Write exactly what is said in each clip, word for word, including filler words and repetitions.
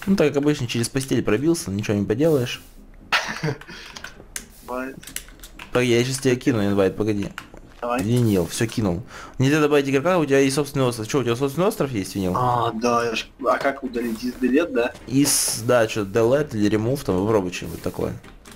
Ну, так как обычно, через постель пробился, ничего не поделаешь. Бывает. Погоди, я сейчас тебя кину, инвайт, погоди. Давай. Винил, все кинул. Нельзя добавить игрока, у тебя есть собственный остров. Что, у тебя собственный остров есть, Винил? А, да, я ж... А как удалить из билет, да? Из, да, что, delete или remove, там, попробуй что-нибудь такое.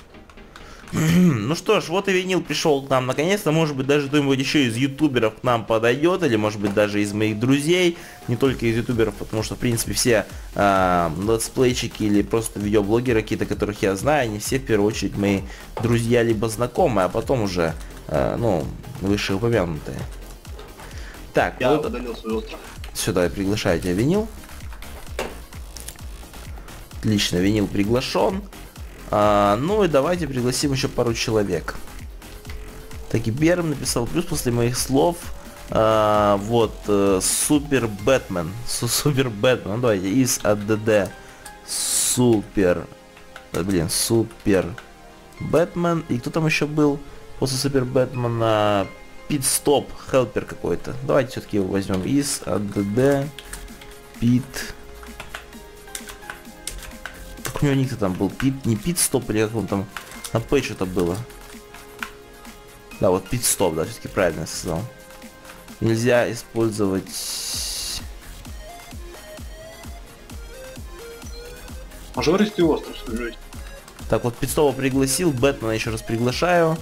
Ну что ж, вот и Винил пришел к нам наконец-то. Может быть, даже кто-нибудь еще из ютуберов к нам подойдет, или может быть даже из моих друзей, не только из ютуберов, потому что в принципе все э, летсплейчики или просто видеоблогеры какие-то, которых я знаю, они все в первую очередь мои друзья либо знакомые, а потом уже э, ну, вышеупомянутые. Так, Я вот удалил свой остров. сюда я приглашаю тебя, Винил. Отлично, Винил приглашен. А, ну и давайте пригласим еще пару человек. Так и первым написал плюс после моих слов. А, вот, э, Супер Бэтмен. Супер Бэтмен. Ну давайте, из АДД. Супер. Да, блин, Супер Бэтмен. И кто там еще был после Супер Бэтмена? Пит Стоп, хелпер какой-то. Давайте все-таки его возьмем. Из АДД. Пит. У него ник-то там был пит, не пит-стоп, или как он там на П что-то было. Да, вот пит-стоп, да, все-таки правильно я сказал. Нельзя использовать... Можем растить остров, скажи. Так, вот пит-стопа пригласил, Бэтмена еще раз приглашаю.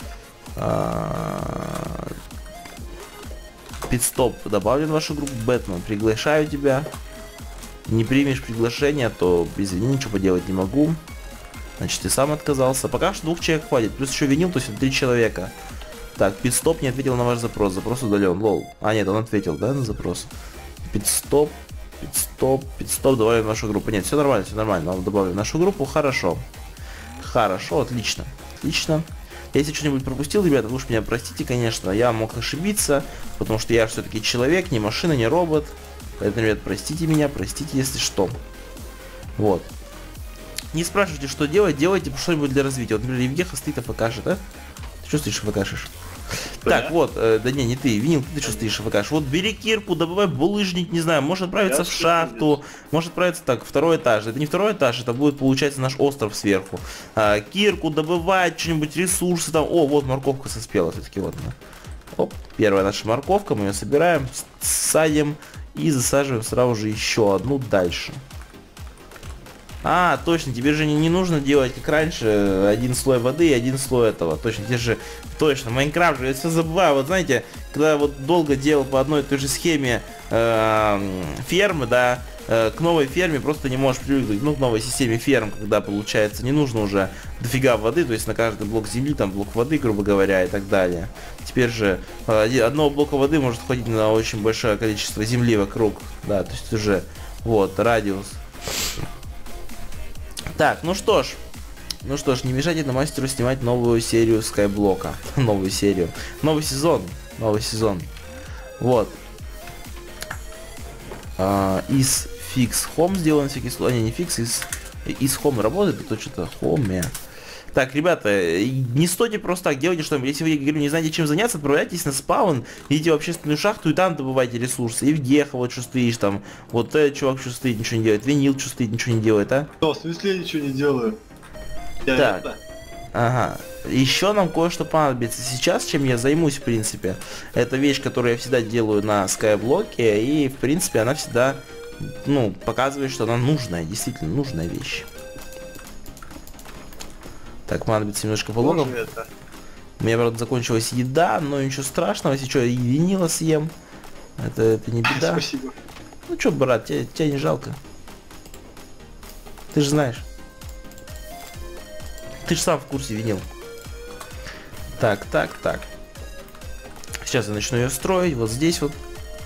Пит-стоп добавлен в вашу группу, Бэтмен, приглашаю тебя. Не примешь приглашение, то извини, ничего поделать не могу. Значит, ты сам отказался. Пока что двух человек хватит. Плюс еще Винил, то есть три человека. Так, Пит-стоп не ответил на ваш запрос. Запрос удален. Лол. А, нет, он ответил, да, на запрос. Пит-стоп, Пит-стоп, Пит-стоп добавим в нашу группу. Нет, все нормально, все нормально. Добавим в нашу группу. Хорошо. Хорошо, отлично. Отлично. Если что-нибудь пропустил, ребята, вы уж меня простите, конечно. Я мог ошибиться, потому что я все-таки человек, не машина, не робот. Поэтому, ребят, простите меня, простите, если что. Вот. Не спрашивайте, что делать, делайте что-нибудь для развития. Вот, например, Евгеха стоит и покажет, а? Ты что стоишь и покажешь? Так, я? вот, э, да не, не ты, Винил, ты что стоишь и покажешь? Вот бери кирку, добывай булыжник, не знаю, может отправиться я в шахту, может отправиться так, второй этаж. Это не второй этаж, это будет, получается, наш остров сверху. А, кирку добывать, что-нибудь, ресурсы там. О, вот морковка соспела все-таки, вот она. Оп, первая наша морковка, мы ее собираем, садим. И засаживаем сразу же еще одну дальше. А, точно, тебе же не, не нужно делать, как раньше, один слой воды и один слой этого. Точно, тебе же, точно, Майнкрафт же, я все забываю. Вот знаете, когда вот долго делал по одной и той же схеме э, фермы, да, э, к новой ферме просто не можешь привыкнуть. Ну, к новой системе ферм, когда, получается, не нужно уже дофига воды, то есть на каждый блок земли, там, блок воды, грубо говоря, и так далее. Теперь же э, одного блока воды может хватить на очень большое количество земли вокруг, да, то есть уже, вот, радиус. Так, ну что ж, ну что ж, не мешайте на мастеру снимать новую серию Скайблока, новую серию, новый сезон, новый сезон, вот. А, из Fix Home сделан всякий случай, а не, не Fix, из, из Home работает, это что-то Home. Так, ребята, не стойте просто так, делайте что-нибудь. Если вы, говорю, не знаете, чем заняться, отправляйтесь на спаун, идите в общественную шахту и там добывайте ресурсы. Евгеха, вот что стоишь там, вот этот чувак что стоит, ничего не делает, Винил что стоит, ничего не делает, а? Что, в смысле я ничего не делаю? Я так, это... ага. Еще нам кое-что понадобится сейчас, чем я займусь, в принципе. Это вещь, которую я всегда делаю на скайблоке, и, в принципе, она всегда, ну, показывает, что она нужная, действительно нужная вещь. Так, понадобится немножко влогов. У меня, правда, закончилась еда, но ничего страшного, если что, и винила съем. Это, это не беда. Спасибо. Ну что, брат, тебя, тебя не жалко. Ты же знаешь. Ты же сам в курсе, Винил. Так, так, так. Сейчас я начну ее строить. Вот здесь вот.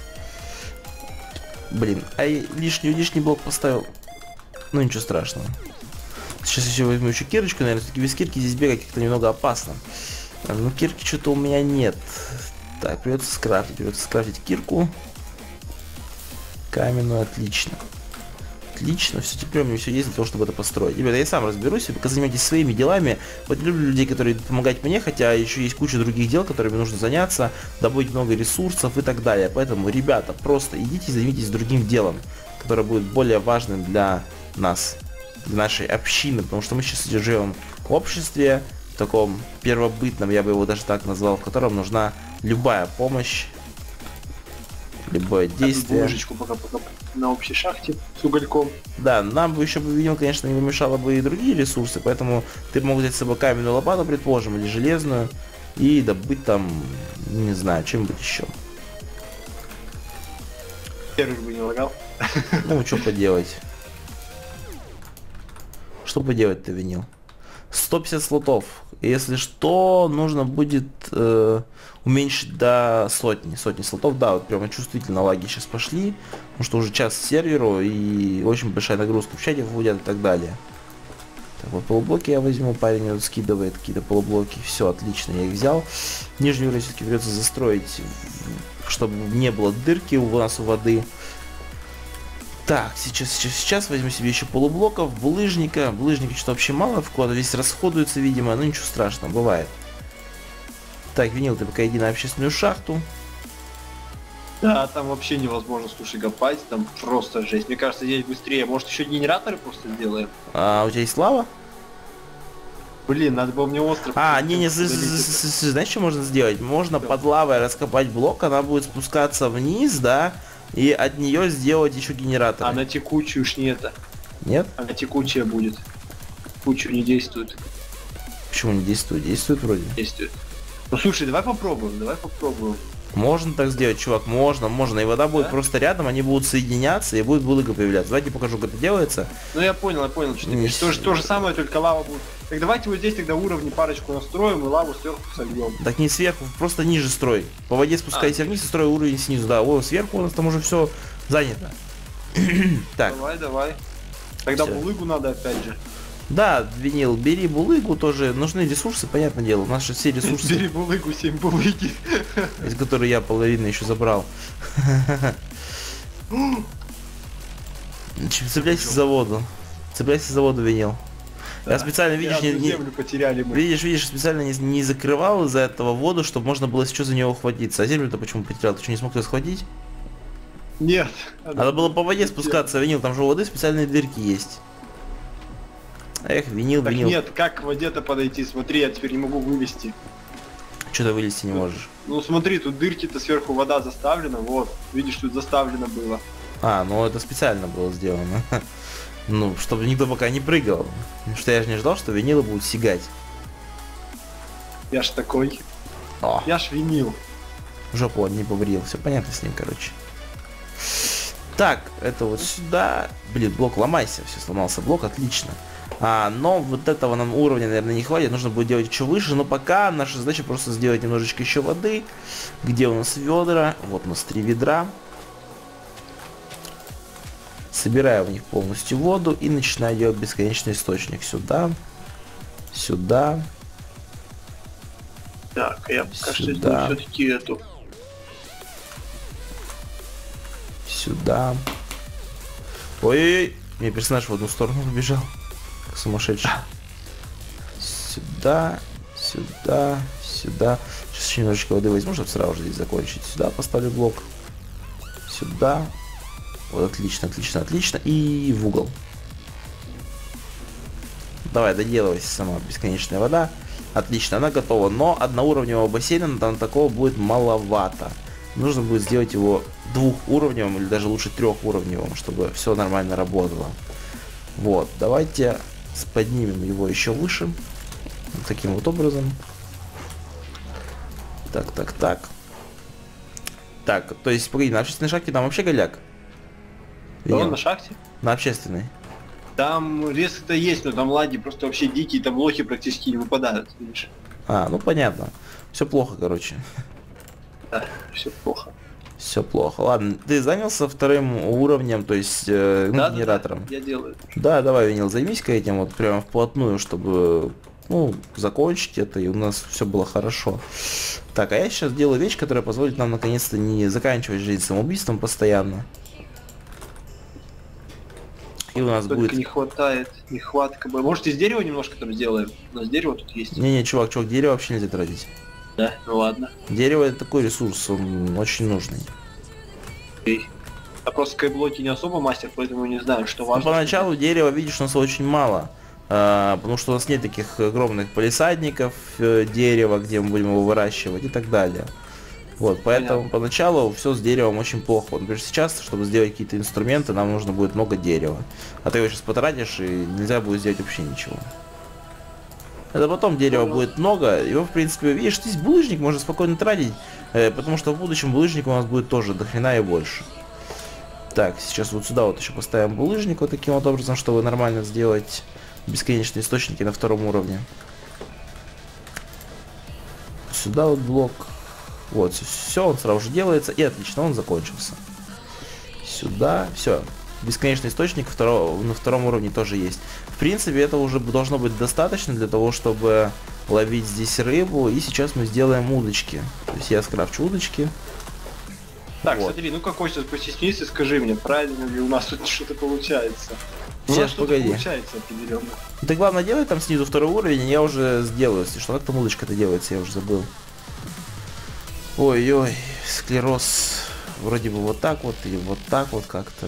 Блин, а я лишний, лишний блок поставил. Ну ничего страшного. Сейчас еще возьму еще кирочку, наверное, все-таки без кирки здесь бегать как-то немного опасно. Ну, кирки что-то у меня нет. Так, придется скрафтить, придется скрафтить кирку. Каменную, отлично. Отлично, все, теперь у меня все есть для того, чтобы это построить. Ребята, я сам разберусь, вы пока занимайтесь своими делами. Вот люблю людей, которые помогают мне, хотя еще есть куча других дел, которыми нужно заняться, добыть много ресурсов и так далее. Поэтому, ребята, просто идите и займитесь другим делом, которое будет более важным для нас, для нашей общины, потому что мы сейчас живем в обществе, в таком первобытном, я бы его даже так назвал, в котором нужна любая помощь, любое действие. Булыжечку пока, пока на общей шахте с угольком. Да, нам бы еще бы видел, конечно, не помешало бы и другие ресурсы, поэтому ты мог взять с собой каменную лопату, предположим, или железную, и добыть там, не знаю, чем-нибудь еще. Первый бы не лагал. Ну, что поделать. Что поделать-то, винил? сто пятьдесят слотов. Если что, нужно будет э, уменьшить до сотни. Сотни слотов, да, вот прямо чувствительно лаги сейчас пошли. Потому что уже час серверу и очень большая нагрузка в чате вводят и так далее. Так, вот полублоки я возьму, парень вот скидывает какие-то полублоки. Все, отлично, я их взял. Нижний уровень все-таки придется застроить, чтобы не было дырки у нас у воды. Так, сейчас, сейчас, сейчас возьму себе еще полублоков, булыжника. Булыжника что-то вообще мало вклада, весь расходуется, видимо, но ничего страшного, бывает. Так, Винил, ты пока иди на общественную шахту. Да, там вообще невозможно, слушай, копать, там просто жесть. Мне кажется, здесь быстрее. Может, еще генераторы просто сделаем? А у тебя есть лава? Блин, надо было мне остров. А, не-не, знаешь, что можно сделать? Можно под лавой раскопать блок, она будет спускаться вниз, да, и от нее сделать еще генератор. А на текучую ж не это. Нет? Она текучая будет. Текучую не действует. Почему не действует? Действует вроде. Действует. Ну слушай, давай попробуем, давай попробуем. Можно так сделать, чувак, можно, можно. И вода будет Да? просто рядом, они будут соединяться, и будет булыга появляться. Давайте покажу, как это делается. Ну я понял, я понял, что ты Не говоришь. То, же- то же самое, только лава будет. Так давайте вот здесь тогда уровни парочку настроим и лаву сверху сольем. Так не сверху, просто ниже строй. По воде спускайся А. вниз и строй уровень снизу. Да, о, сверху у нас там уже все занято. Так, Давай, давай. Тогда Всё. булыгу надо опять же. да, Винил, бери булыгу тоже. Нужны ресурсы, понятное дело. У нас же все ресурсы, Бери булыгу, семь булыги. из которых я половину еще забрал. Ч- Цепляйся за воду. Цепляйся за воду, Винил. Я специально, видишь, не, Одну не- землю потеряли мы. видишь, видишь, специально не, не закрывал из-за этого воду, чтобы можно было еще за него ухватиться. А землю-то почему потерял? Ты что, не смог ее схватить? Нет. Надо было по воде спускаться, Винил, там же у воды специальные дырки есть. Эх, Винил, Так Винил. нет, как к воде-то подойти? Смотри, я теперь не могу вылезти. Что ты вылезти не можешь? Ну смотри, тут дырки-то сверху вода заставлена, вот. Видишь, тут заставлено было. А, ну это специально было сделано. Ну, чтобы никто пока не прыгал. Потому что я же не ждал, что винилы будут сигать. Я ж такой. О, Я ж винил. жопу он не побрил. Все понятно с ним, короче. Так, это вот сюда. Блин, блок ломайся. Все, сломался блок, отлично. А, но вот этого нам уровня, наверное, не хватит. Нужно будет делать еще выше. Но пока наша задача просто сделать немножечко еще воды. Где у нас ведра? Вот у нас три ведра. Собираю в них полностью воду и начинаю делать бесконечный источник. Сюда. Сюда. Так, я пока что Сюда. все-таки эту. Сюда. Ой-ой-ой. Мне персонаж в одну сторону побежал. Как сумасшедший. Сюда. Сюда. Сюда. Сейчас еще немножечко воды возьму, чтобы сразу же здесь закончить. Сюда поставлю блок. Сюда. Вот, отлично, отлично, отлично. И в угол. Давай, доделывайся сама бесконечная вода. Отлично, она готова. Но одноуровневого бассейна там такого будет маловато. Нужно будет сделать его двухуровневым или даже лучше трехуровневым, чтобы все нормально работало. Вот, давайте поднимем его еще выше. Вот таким вот образом. Так, так, так. Так, то есть, погоди, на общественной шахте там вообще голяк? Да, Винил? на шахте? На общественной. Там резко-то есть, но там лаги просто вообще дикие, там лохи практически не выпадают, видишь? А, ну понятно. Все плохо, короче. Да, все плохо. Все плохо. Ладно, ты занялся вторым уровнем, то есть э, ну, Да, да, генератором. да, я делаю. Да, давай, Винил, займись-ка этим вот прямо вплотную, чтобы ну, закончить это, и у нас все было хорошо. Так, а я сейчас делаю вещь, которая позволит нам наконец-то не заканчивать жизнь самоубийством постоянно. И у нас Только будет... не хватает, нехватка. бы- Может, из дерева немножко там сделаем? У нас дерево тут есть. Не-не, чувак, чувак, дерево вообще нельзя тратить. Да, ну ладно. Дерево это такой ресурс, он очень нужный. Окей. Я просто кайблоки не особо мастер, поэтому не знаю, что Ну, важно. поначалу дерева, видишь, у нас очень мало. А, потому что у нас нет таких огромных палисадников э, дерева, где мы будем его выращивать и так далее. Вот, поэтому Понятно. поначалу все с деревом очень плохо. Вот, например, сейчас, чтобы сделать какие-то инструменты, нам нужно будет много дерева. А ты его сейчас потратишь, и нельзя будет сделать вообще ничего. Это потом дерева Понял. будет много. Его, в принципе, видишь, здесь булыжник можно спокойно тратить, э, потому что в будущем булыжник у нас будет тоже до хрена и больше. Так, сейчас вот сюда вот еще поставим булыжник вот таким вот образом, чтобы нормально сделать бесконечные источники на втором уровне. Сюда вот блок. Вот, все, он сразу же делается, и отлично, он закончился. Сюда, все. Бесконечный источник второго, на втором уровне тоже есть. В принципе, это уже должно быть достаточно для того, чтобы ловить здесь рыбу. И сейчас мы сделаем удочки. То есть я скрафчу удочки. Так, Вот. смотри, ну-ка, Костя, постеснись и скажи мне, правильно ли у нас тут что-то получается. У нас Сейчас, что-то погоди. получается определенно. Ты главное делай там снизу второй уровень, я уже сделаю. Если что, как там удочка-то делается, я уже забыл. Ой-ой, склероз. Вроде бы вот так вот, или вот так вот как-то.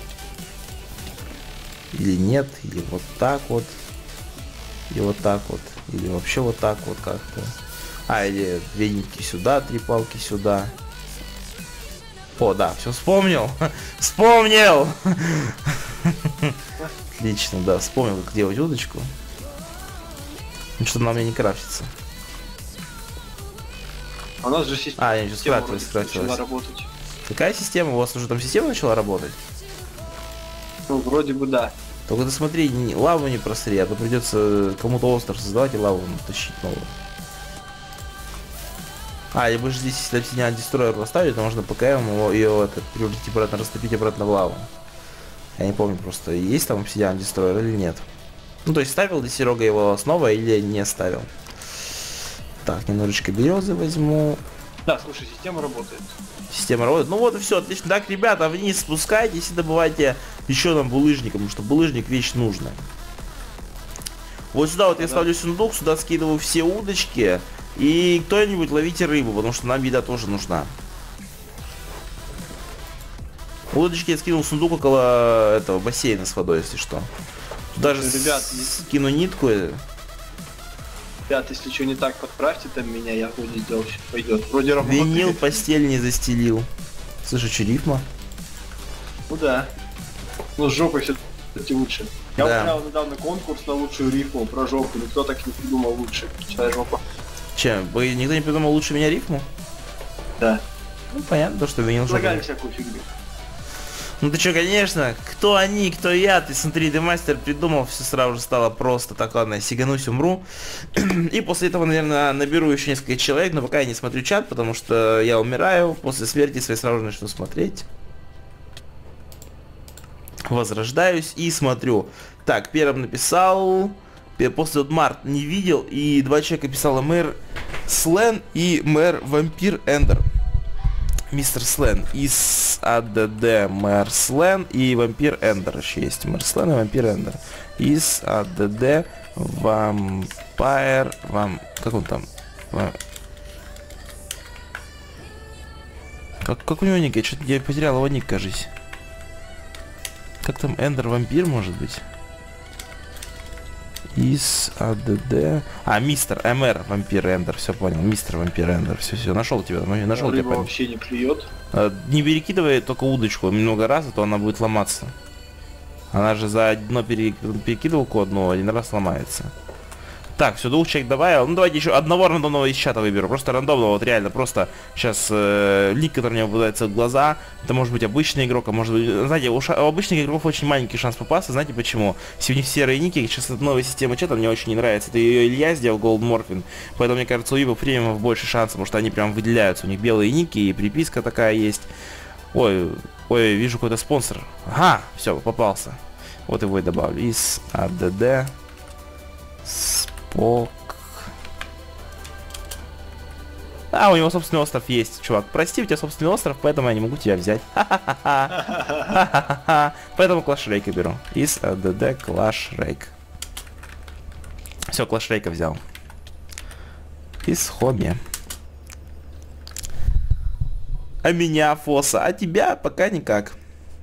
Или нет, или вот так вот. И вот так вот. Или вообще вот так вот как-то. А, или две нитки сюда, три палки сюда. О, да, все вспомнил. Вспомнил! Отлично, да, вспомнил, как делать удочку. Ну что, она у меня не крафтится. А у нас же система, А, я сейчас система скрафтилась, вроде начала скрафтилась. работать. Какая система? У вас уже там система начала работать? Ну, вроде бы да. Только ты смотри, не- лаву не просри, а то придется кому-то остров создавать и лаву тащить новую. А, либо же здесь, если обсидиан дестройер поставить, то можно ПКМ его, ее это, превратить обратно, растопить обратно в лаву. Я не помню просто, есть там обсидиан дестройер или нет. Ну, то есть ставил ли Серега его основа или не ставил. Так, немножечко березы возьму. Да, слушай, система работает. Система работает. Ну вот и все, отлично. Так, ребята, вниз спускайтесь и добывайте еще нам булыжник, потому что булыжник вещь нужная. Вот сюда вот я ставлю сундук, сюда скидываю все удочки. И кто-нибудь ловите рыбу, потому что нам еда тоже нужна. Удочки я скинул в сундук около этого бассейна с водой, если что. Даже Ребят, скину нитку. Ребят, если что не так, подправьте там меня, я вроде сделал, все пойдет. Вроде работает. Винил постель не застелил. Слышишь, что рифма? Ну да. Ну с жопой все-таки лучше. Я Да. устраивал недавно конкурс на лучшую рифму про жопу, никто так не придумал лучше. Чья жопа? Чем? Вы- Никто не придумал лучше меня рифму? Да. Ну понятно, то, что винил Предлагали жопу. всякую фигню. Ну ты чё, конечно, кто они, кто я, ты смотри, ты мастер придумал, все сразу же стало просто. Так, ладно, я сиганусь, умру. И после этого, наверное, наберу еще несколько человек, но пока я не смотрю чат, потому что я умираю, после смерти своей сразу же начну смотреть. Возрождаюсь и смотрю. Так, первым написал, пе- после вот Март не видел, и два человека писало мэр Слен и мэр Вампир Эндер. Мистер Слен из АДД мэр Слен и Вампир Эндер. Еще есть мэр Слен и Вампир Эндер. Из АДД Вампир... Вам... Как он там? Ва- Как, как у него ник? Я, что-то- я потерял его ник, кажись. Как там Эндер Вампир, может быть? Из АДД... А, мистер МР Вампир Эндер, все понял. Мистер Вампир Эндер, все, все, нашел тебя, ну, нашел тебя, Рыба парень. вообще не клюет. Э, Не перекидывай только удочку много раз, а то она будет ломаться. Она же за одно пере- перекидывалку одну один раз ломается. Так, все, двух человек добавил. Ну давайте еще одного рандомного из чата выберу. Просто рандомного, вот реально, просто сейчас э, лик, который мне попадается в глаза. Это может быть обычный игрок, а может быть... Знаете, у, ша- у обычных игроков очень маленький шанс попасться. Знаете почему? Сегодня серые ники, сейчас это новая система чата, мне очень не нравится. Это ее Илья сделал, Gold Morphin. Поэтому, мне кажется, у Ибо премиумов больше шансов, потому что они прям выделяются. У них белые ники и приписка такая есть. Ой, ой, вижу какой-то спонсор. Ага, все, попался. Вот его и добавлю. Из АДД. Спок. А, у него собственный остров есть, чувак. Прости, у тебя собственный остров, поэтому я не могу тебя взять. Ха-ха-ха. Поэтому Clash Rake беру. Из АДД Clash Rake. Все, Clash Rake взял. Из хобби. А меня, Фоса, а тебя пока никак.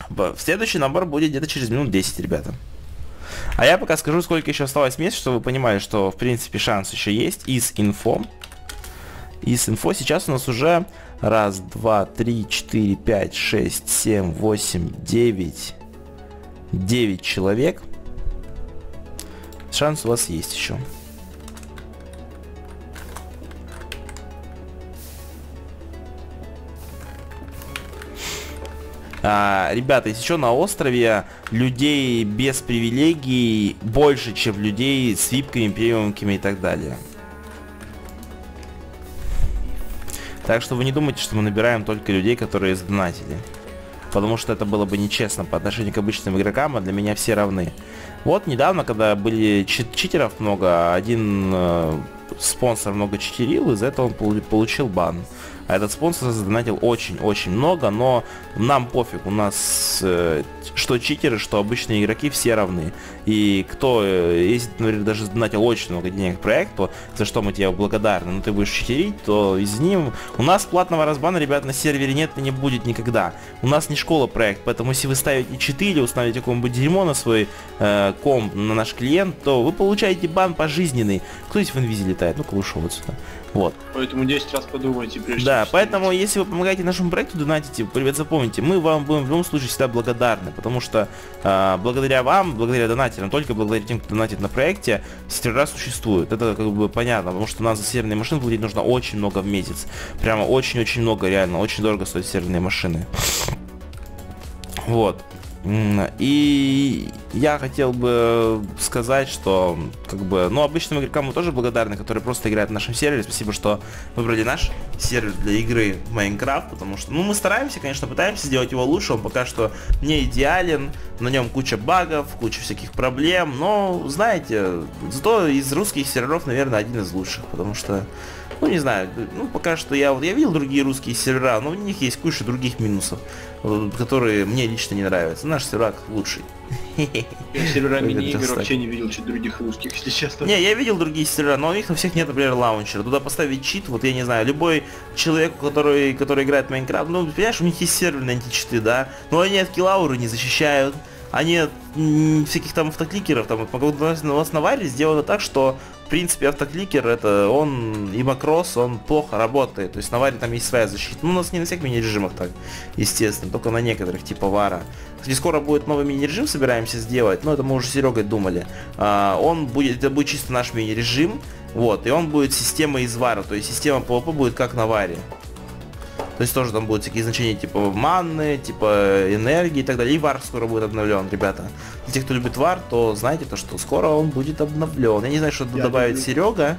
В следующий набор будет где-то через минут десять, ребята. А я пока скажу, сколько еще осталось мест, чтобы вы понимали, что в принципе шанс еще есть. Из инфо. Из инфо сейчас у нас уже раз, два, три, четыре, пять, шесть, семь, восемь, девять. девять человек. Шанс у вас есть еще. А, ребята, есть еще на острове людей без привилегий больше, чем людей с випками, премиумками и так далее. Так что вы не думайте, что мы набираем только людей, которые сдонатили. Потому что это было бы нечестно по отношению к обычным игрокам, а для меня все равны. Вот недавно, когда были чит читеров много, один э, спонсор много читерил, из-за этого он получил бан. А этот спонсор задонатил очень-очень много, но нам пофиг, у нас э, что читеры, что обычные игроки все равны. И кто, э, если ты, например, даже задонатил очень много денег в проект, то за что мы тебе благодарны, но ты будешь читерить, то извини, у нас платного разбана, ребят, на сервере нет и не будет никогда. У нас не школа проект, поэтому если вы ставите читы или установите какое-нибудь дерьмо на свой э, комп, на наш клиент, то вы получаете бан пожизненный. Кто здесь в инвизе летает? Ну-ка ушел отсюда. Вот. Поэтому десять раз подумайте, прежде Да, чем поэтому ставить. если вы помогаете нашему проекту, донатите, привет, запомните, мы вам будем в любом случае всегда благодарны, потому что э, благодаря вам, благодаря донателям, только благодаря тем, кто донатит на проекте, сервера существуют. Это как бы понятно, потому что у нас за серверные машины платить нужно очень много в месяц. Прямо очень-очень много, реально, очень дорого стоят серверные машины. Вот. И я хотел бы сказать, что как бы, ну, обычным игрокам мы тоже благодарны, которые просто играют в нашем сервере. Спасибо, что выбрали наш сервер для игры в Майнкрафт, потому что, ну, мы стараемся, конечно, пытаемся сделать его лучше. Он пока что не идеален, на нем куча багов, куча всяких проблем, но, знаете, зато из русских серверов, наверное, один из лучших, потому что, ну, не знаю, ну, пока что я, я видел другие русские сервера, но у них есть куча других минусов, которые мне лично не нравятся. Наш сервак лучший. Я сервера мини-игр вообще не видел чуть других русских, если честно. Не, я видел другие сервера, но у них на всех нет, например, лаунчера. Туда поставить чит, вот я не знаю, любой человек, который, который играет в Майнкрафт, ну, понимаешь, у них есть серверные античиты, да, но они от киллауры не защищают. Они от м, всяких там автокликеров, там, вот, у вас на варе сделано так, что в принципе автокликер, это он и макрос, он плохо работает. То есть на варе там есть своя защита. Ну, у нас не на всех мини-режимах так, естественно, только на некоторых, типа вара. Кстати, скоро будет новый мини-режим, собираемся сделать, но это мы уже с Серегой думали. А, он будет, это будет чисто наш мини-режим, вот, и он будет система из вара, то есть система пэ вэ пэ будет как на варе. То есть тоже там будут всякие значения типа манны, типа энергии и так далее. И вар скоро будет обновлен, ребята. Для тех, кто любит вар, то знайте то, что скоро он будет обновлен. Я не знаю, что тут добавит люблю. Серега.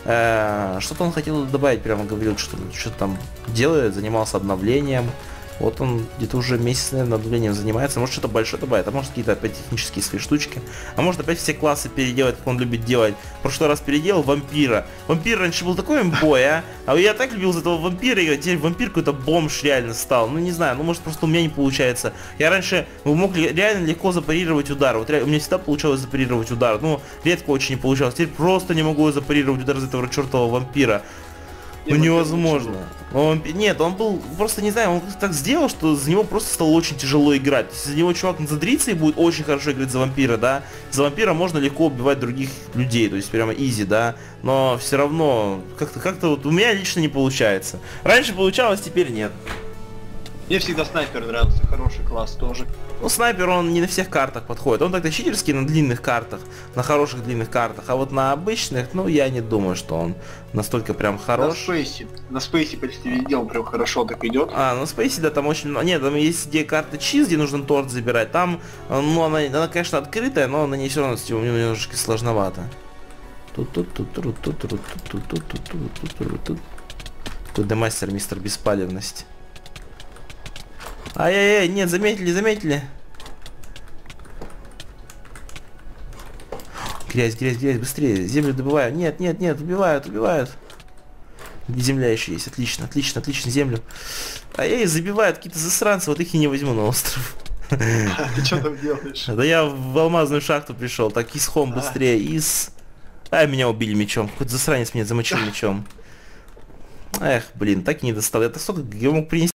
Э, что-то он хотел добавить, прямо говорил, что что-то там делает, занимался обновлением. Вот он где-то уже месяц, наверное, обновлением занимается. Может, что-то большое добавит, а может, какие-то опять технические свои штучки. А может, опять все классы переделать, как он любит делать. В прошлый раз переделал вампира. Вампир раньше был такой имбой, а? А я так любил за этого вампира, и теперь вампир какой-то бомж реально стал. Ну, не знаю, ну, может, просто у меня не получается. Я раньше мог реально легко запарировать удар. Вот реально, у меня всегда получалось запарировать удар. Ну, редко очень не получалось. Теперь просто не могу запарировать удар из этого чертового вампира. Ну, невозможно. Он, нет, он был, просто не знаю, он так сделал, что за него просто стало очень тяжело играть. За него чувак задрится и будет очень хорошо играть за вампира, да. За вампира можно легко убивать других людей, то есть прямо изи, да. Но все равно, как-то как-то вот у меня лично не получается. Раньше получалось, теперь нет. Мне всегда снайпер нравился, хороший класс тоже. Ну, снайпер, он не на всех картах подходит. Он тогда читерский на длинных картах, на хороших длинных картах. А вот на обычных, ну, я не думаю, что он настолько прям хорош. На спейсе. На спейсе почти везде он прям хорошо так идет. А, на спейсе, да, там очень... Нет, там есть где карта чиз, где нужно торт забирать. Там, ну, она, она конечно, открытая, но на ней все равно немножечко сложновато. Тут мастер, мистер беспалевность. Ай-яй-яй, нет, заметили, заметили. Грязь, грязь, грязь, быстрее, землю добываю. Нет, нет, нет, убивают, убивают. Земля еще есть, отлично, отлично, отлично, землю. Ай-яй, забивают какие-то засранцы, вот их и не возьму на остров. Ты что там делаешь? Да я в алмазную шахту пришел, так исхом быстрее, из... А, меня убили мечом, какой-то засранец меня замочил мечом. Эх, блин, так и не достал, я так столько я мог принести.